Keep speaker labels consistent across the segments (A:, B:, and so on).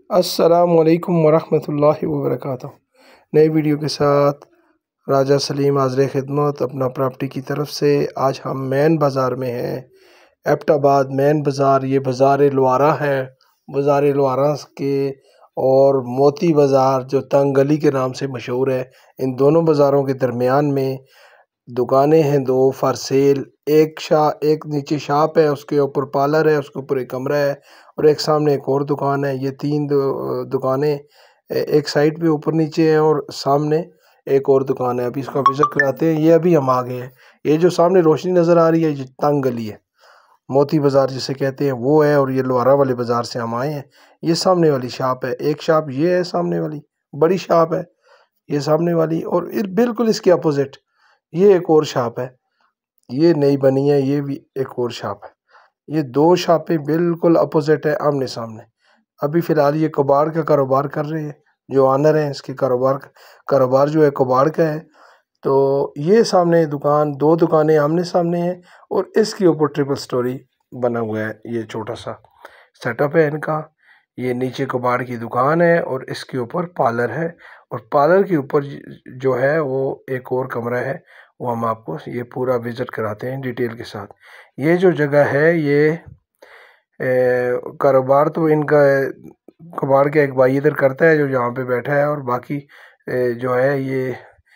A: السلام علیکم ورحمۃ اللہ وبرکاتہ۔ نئے ویڈیو کے ساتھ راجہ سلیم حاضر خدمت اپنا پراپرٹی کی طرف سے۔ آج ہم مین بازار میں ہیں، ایبٹ آباد مین بازار۔ یہ بازار لوارہ ہے، بازار لوارہ کے اور موتی بازار جو تنگ گلی کے نام سے مشہور ہے، ان دونوں بازاروں کے درمیان میں دکانیں ہیں دو فار سیل۔ ایک نیچے شاپ ہے، اس کے اوپر پارلر ہے، اس کے اوپر ایک کمرہ ہے، اور ایک سامنے ایک اور دکان ہے۔ یہ تین دکانیں ایک سائڈ پہ اوپر نیچے ہیں اور سامنے ایک اور دکان ہے۔ ابھی اس کا وزٹ کراتے ہیں۔ یہ ابھی ہم آگے ہیں۔ یہ جو سامنے روشنی نظر آ رہی ہے یہ تنگ گلی ہے، موتی بازار جسے کہتے ہیں وہ ہے، اور یہ لوارہ والے بازار سے ہم آئے ہیں۔ یہ سامنے والی شاپ ہے، ایک شاپ یہ ہے سامنے والی، بڑی شاپ ہے یہ سامنے والی، اور بالکل اس کے اپوزٹ یہ ایک اور شاپ ہے، یہ نئی بنی ہے، یہ بھی ایک اور شاپ ہے۔ یہ دو شاپیں بالکل اپوزٹ ہے، آمنے سامنے۔ ابھی فی الحال یہ کباڑ کا کاروبار کر رہے ہیں، جو آنر ہیں اس کے کاروبار جو ہے کباڑ کا ہے۔ تو یہ سامنے دکان، دو دکانیں آمنے سامنے ہیں، اور اس کے اوپر ٹرپل سٹوری بنا ہوا ہے۔ یہ چھوٹا سا سیٹ اپ ہے ان کا۔ یہ نیچے کباڑ کی دکان ہے اور اس کے اوپر پارلر ہے، اور پارلر کے اوپر جو ہے وہ ایک اور کمرہ ہے، وہ ہم آپ کو یہ پورا وزٹ کراتے ہیں ڈیٹیل کے ساتھ۔ یہ جو جگہ ہے یہ کاروبار تو ان کا کباڑ کا ایک بھائی ادھر کرتا ہے جو یہاں پہ بیٹھا ہے، اور باقی جو ہے یہ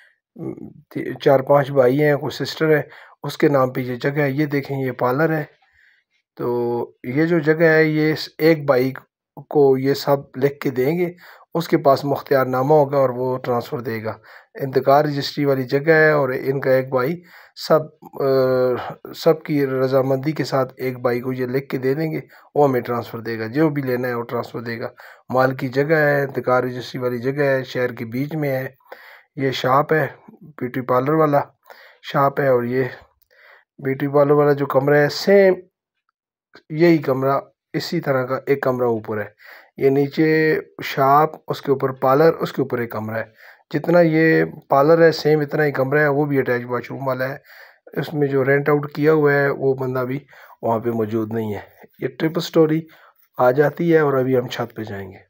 A: 4-5 بھائی ہیں، کوئی سسٹر ہے، اس کے نام پہ یہ جگہ ہے۔ یہ دیکھیں یہ پارلر ہے۔ تو یہ جو جگہ ہے یہ ایک بھائی کو یہ سب لکھ کے دیں گے، اس کے پاس مختار نامہ ہوگا اور وہ ٹرانسفر دے گا۔ انتقال رجسٹری والی جگہ ہے، اور ان کا ایک بھائی سب کی رضامندی کے ساتھ ایک بھائی کو یہ لکھ کے دے دیں گے، وہ ہمیں ٹرانسفر دے گا، جو بھی لینا ہے وہ ٹرانسفر دے گا۔ مال کی جگہ ہے، انتقال رجسٹری والی جگہ ہے، شہر کے بیچ میں ہے۔ یہ شاپ ہے، بیوٹی پارلر والا شاپ ہے، اور یہ بیوٹی پارلر والا جو کمرہ ہے سیم یہی کمرہ اسی طرح کا ایک کمرہ اوپر ہے۔ یہ نیچے شاپ، اس کے اوپر پارلر، اس کے اوپر ایک کمرہ ہے۔ جتنا یہ پارلر ہے سیم اتنا ہی کمرہ ہے، وہ بھی اٹیچ واش روم والا ہے۔ اس میں جو رینٹ آؤٹ کیا ہوا ہے وہ بندہ بھی وہاں پہ موجود نہیں ہے۔ یہ ٹرپل سٹوری آ جاتی ہے، اور ابھی ہم چھت پہ جائیں گے۔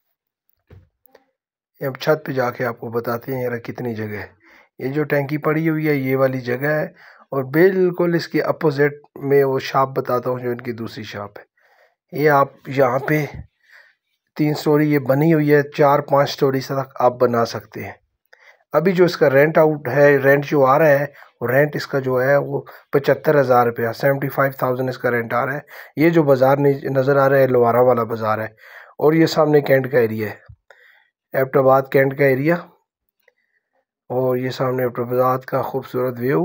A: ہم چھت پہ جا کے آپ کو بتاتے ہیں یار کتنی جگہ ہے۔ یہ جو ٹینکی پڑی ہوئی ہے یہ والی جگہ ہے، اور بالکل اس کے اپوزٹ میں وہ شاپ بتاتا ہوں جو ان کی دوسری شاپ ہے۔ یہ آپ یہاں پہ 3 سٹوری یہ بنی ہوئی ہے، 4-5 سٹوری تک آپ بنا سکتے ہیں۔ ابھی جو اس کا رینٹ آؤٹ ہے، رینٹ جو آ رہا ہے، وہ رینٹ اس کا جو ہے وہ 75,000 روپیہ، 75,000 اس کا رینٹ آ رہا ہے۔ یہ جو بازار نظر آ رہا ہے لوارہ والا بازار ہے، اور یہ سامنے کینٹ کا ایریا ہے، ایبٹ آباد کینٹ کا ایریا، اور یہ سامنے ایبٹ آباد کا خوبصورت ویو۔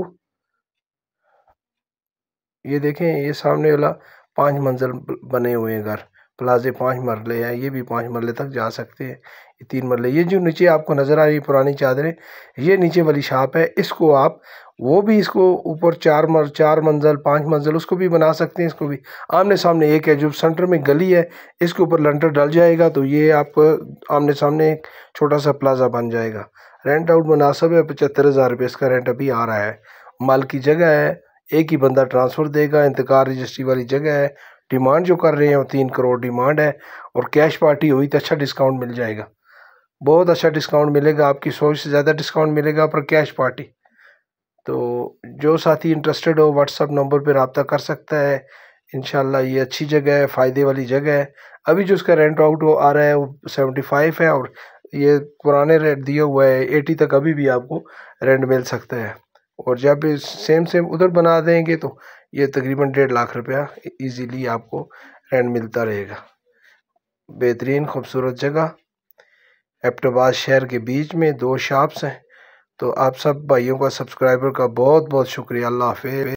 A: یہ دیکھیں یہ سامنے والا 5 منزل بنے ہوئے ہیں گھر، پلازے 5 مرلے ہیں، یہ بھی 5 مرلے تک جا سکتے ہیں، یہ 3 مرلے۔ یہ جو نیچے آپ کو نظر آ رہی ہے پرانی چادریں، یہ نیچے والی شاپ ہے۔ اس کو آپ وہ بھی اس کو اوپر 4 منزل 5 منزل اس کو بھی بنا سکتے ہیں۔ اس کو بھی آمنے سامنے ایک ہے، جو سنٹر میں گلی ہے اس کے اوپر لنٹر ڈل جائے گا تو یہ آپ کو آمنے سامنے ایک چھوٹا سا پلازا بن جائے گا۔ رینٹ آؤٹ مناسب ہے، 75,000 روپے اس کا رینٹ ابھی آ رہا ہے۔ مال کی جگہ ہے، ایک ہی بندہ ٹرانسفر دے گا، انتقال رجسٹری والی جگہ ہے۔ ڈیمانڈ جو کر رہے ہیں وہ 3 کروڑ ڈیمانڈ ہے، اور کیش پارٹی ہوئی تو اچھا ڈسکاؤنٹ مل جائے گا، بہت اچھا ڈسکاؤنٹ ملے گا، آپ کی سوچ سے زیادہ ڈسکاؤنٹ ملے گا پر کیش پارٹی۔ تو جو ساتھی انٹرسٹڈ ہو واٹس اپ نمبر پہ رابطہ کر سکتا ہے۔ انشاءاللہ یہ اچھی جگہ ہے، فائدے والی جگہ ہے۔ ابھی جو اس کا رینٹ آؤٹ آ رہا ہے وہ 75 ہے، اور یہ پرانے ریٹ دیا ہوا ہے 80 تک ابھی بھی آپ کو رینٹ مل سکتا ہے۔ اور جب سیم ادھر بنا دیں گے تو یہ تقریباً 1.5 لاکھ روپیہ ایزیلی آپ کو رینٹ ملتا رہے گا۔ بہترین خوبصورت جگہ، ایبٹ آباد شہر کے بیچ میں 2 شاپس ہیں۔ تو آپ سب بھائیوں کا، سبسکرائبر کا بہت بہت شکریہ۔ اللہ حافظ۔